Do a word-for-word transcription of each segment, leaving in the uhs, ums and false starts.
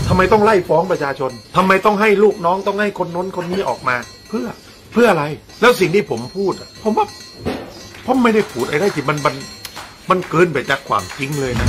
ทำไมต้องไล่ฟ้องประชาชนทำไมต้องให้ลูกน้องต้องให้คนน้นคนนี้ออกมาเพื่อเพื่ออะไรแล้วสิ่งที่ผมพูดผมว่าผมไม่ได้พูดอะไรที่มันมันมันเกินไปจากความจริงเลยนะ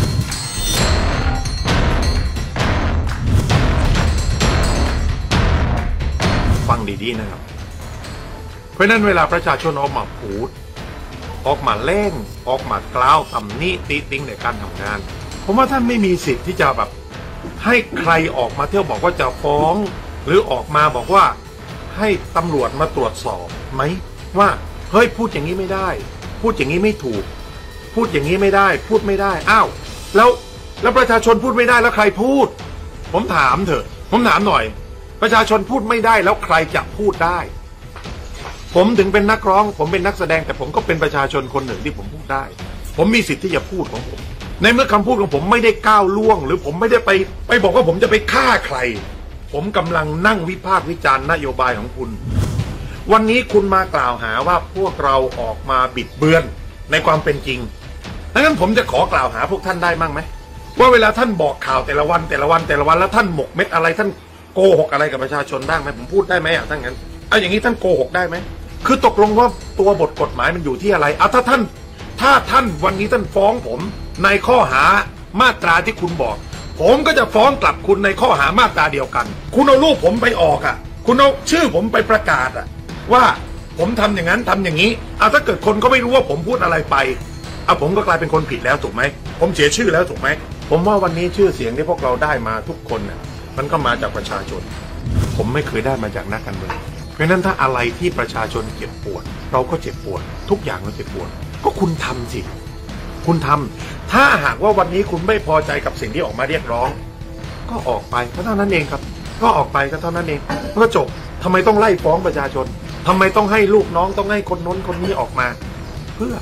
ฟังดีๆนะครับเพราะนั้นเวลาประชาชนออกมาพูดออกมาแล้งออกมากล่าวตำหนิติติงในการทำงานผมว่าท่านไม่มีสิทธิ์ที่จะแบบให้ใครออกมาเที่ยวบอกว่าจะฟ้องหรือออกมาบอกว่าให้ตำรวจมาตรวจสอบไหมว่าเฮ้ยพูดอย่างนี้ไม่ได้พูดอย่างนี้ไม่ถูกพูดอย่างนี้ไม่ได้พูดไม่ได้อ้าวแล้วแล้วประชาชนพูดไม่ได้แล้วใครพูดผมถามเถอะผมถามหน่อยประชาชนพูดไม่ได้แล้วใครจะพูดได้ผมถึงเป็นนักร้องผมเป็นนักแสดงแต่ผมก็เป็นประชาชนคนหนึ่งที่ผมพูดได้ผมมีสิทธิ์ที่จะพูดของผมในเมื่อคำพูดของผมไม่ได้ก้าวล่วงหรือผมไม่ได้ไปไปบอกว่าผมจะไปฆ่าใครผมกำลังนั่งวิพากษ์วิจารณ์นโยบายของคุณวันนี้คุณมากล่าวหาว่าพวกเราออกมาบิดเบือนในความเป็นจริงดังนั้นผมจะขอกล่าวหาพวกท่านได้มั้งไหมว่าเวลาท่านบอกข่าวแต่ละวันแต่ละวันแต่ละวันแล้วท่านหมกเม็ดอะไรท่านโกหกอะไรกับประชาชนบ้างไหมผมพูดได้ไหมอ่ะถ้างั้นเอาอย่างนี้ท่านโกหกได้ไหมคือตกลงว่าตัวบทกฎหมายมันอยู่ที่อะไรเอาถ้าท่านถ้าท่านวันนี้ท่านฟ้องผมในข้อหามาตราที่คุณบอกผมก็จะฟ้องกลับคุณในข้อหามาตราเดียวกันคุณเอารูปผมไปออกอ่ะคุณเอาชื่อผมไปประกาศอ่ะว่าผมทำอย่างนั้นทำอย่างนี้เอาถ้าเกิดคนก็ไม่รู้ว่าผมพูดอะไรไปเอาผมก็กลายเป็นคนผิดแล้วถูกไหมผมเสียชื่อแล้วถูกไหมผมว่าวันนี้ชื่อเสียงที่พวกเราได้มาทุกคนน่ะมันก็มาจากประชาชนผมไม่เคยได้มาจากนักการเมืองเพราะนั้นถ้าอะไรที่ประชาชนเจ็บปวดเราก็เจ็บปวดทุกอย่างเราเจ็บปวดก็คุณทำสิคุณทำถ้าหากว่าวันนี้คุณไม่พอใจกับสิ่งที่ออกมาเรียกร้องก็ออกไปก็เท่านั้นเองครับก็ออกไปก็เท่านั้นเองก็จบทำไมต้องไล่ฟ้องประชาชนทำไมต้องให้ลูกน้องต้องให้คนน้นคนนี้ออกมาเพื่อ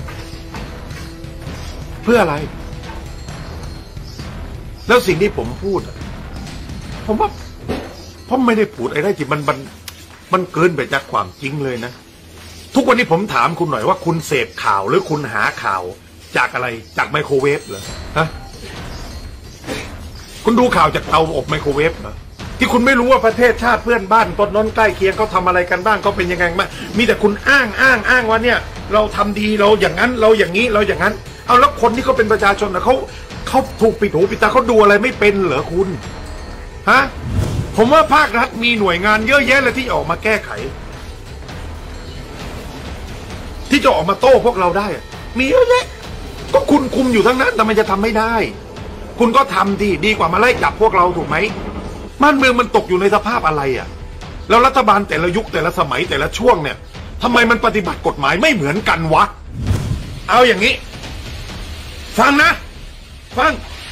เพื่ออะไรแล้วสิ่งที่ผมพูดผมว่าผมไม่ได้พูดอะไรที่มันมันมันเกินไปจากความจริงเลยนะทุกวันนี้ผมถามคุณหน่อยว่าคุณเสพข่าวหรือคุณหาข่าวจากอะไรจากไมโครเวฟเหรอฮะคุณดูข่าวจากเตาอบไมโครเวฟเหรอที่คุณไม่รู้ว่าประเทศชาติเพื่อนบ้านต้นน้นใกล้เคียงเขาทำอะไรกันบ้างเขาเป็นยังไงบ้างมีแต่คุณอ้างอ้างอ้างว่าเนี่ยเราทำดีเราอย่างนั้นเราอย่างนี้เราอย่างนั้นเอาแล้วคนที่เขาเป็นประชาชนนะเขาเขาถูกปิดหูปิดตาเขาดูอะไรไม่เป็นเหรอคุณฮะผมว่าภาครัฐมีหน่วยงานเยอะแยะเลยที่ออกมาแก้ไขที่จะออกมาโต้พวกเราได้มีเยอะแยะก็คุณคุมอยู่ทั้งนั้นทำไมจะทำไม่ได้คุณก็ทำดีดีกว่ามาไล่จับพวกเราถูกไหมบ้านเมืองมันตกอยู่ในสภาพอะไรอ่ะแล้วรัฐบาลแต่ละยุคแต่ละสมัยแต่ละช่วงเนี่ยทำไมมันปฏิบัติกฎหมายไม่เหมือนกันวะเอาอย่างนี้ฟังนะฟัง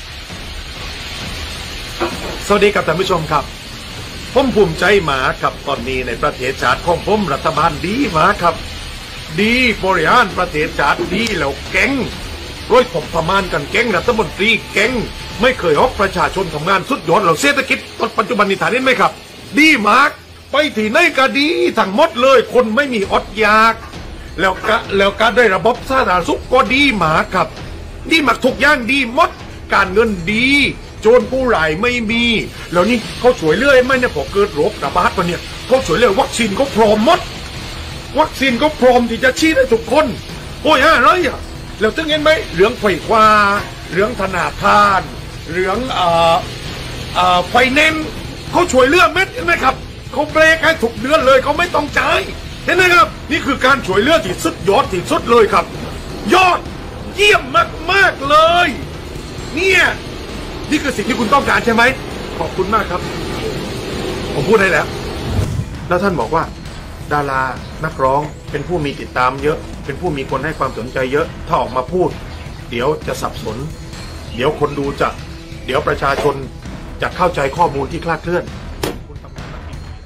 สวัสดีครับท่านผู้ชมครับผมภูมิใจมาครับตอนนี้ในประเทศชาติของผมรัฐบาลดีมาครับดีบริหารประเทศชาติดีแล้วเก่งร้อยผมประมาณกันเก่งรัฐมนตรีเก่งไม่เคยฮอกประชาชนทำงานสุดยอดเราเศรษฐกิจตอนปัจจุบันนี้ฐานนี้ไหมครับดีมากไปที่ไหนก็ดีทั้งหมดเลยคนไม่มีอดอยากแล้วก็แล้วการได้ระบบสาธารณสุขก็ดีมากครับดีมากทุกอย่างดีหมดการเงินดีโจรผู้ร้ายไม่มีแล้วนี่เขาช่วยเรื่อยไหมเนี่ยพอเกิดโรคระบาดมาเนี่ยเขาช่วยเรื่อยวัคซีนเขาพร้อมหมดวัคซีนเขาพร้อมที่จะฉีดให้ทุกคนโอ้ยฮะอะไรอ่ะแล้วตึงเห็นไหมเรื่องไฟฟ้าเรื่องธนาคารเรื่องเอ่อเอ่อไฟแนนซ์เขาช่วยเรื่องเม็ดเห็นไหมครับเขาเบรกให้ทุกเดือนเลยเขาไม่ต้องจ่ายเห็นไหมครับนี่คือการช่วยเหลือที่สุดยอดที่สุดเลยครับยอดเยี่ยมมากๆเลยเนี่ยนี่คือสิ่งที่คุณต้องการใช่ไหมขอบคุณมากครับผมพูดได้แล้วแล้วท่านบอกว่าดารานักร้องเป็นผู้มีติดตามเยอะเป็นผู้มีคนให้ความสนใจเยอะถ้าออกมาพูดเดี๋ยวจะสับสนเดี๋ยวคนดูจะเดี๋ยวประชาชนจะเข้าใจข้อมูลที่คลาดเคลื่อนคุณทำงานมากี่ปี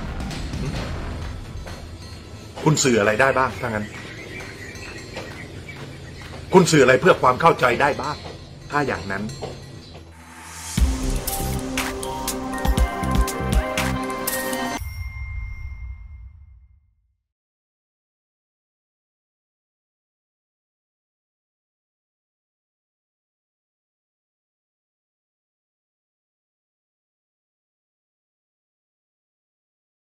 คุณสื่ออะไรได้บ้างถ้างั้นคุณสื่ออะไรเพื่อความเข้าใจได้บ้างถ้าอย่างนั้น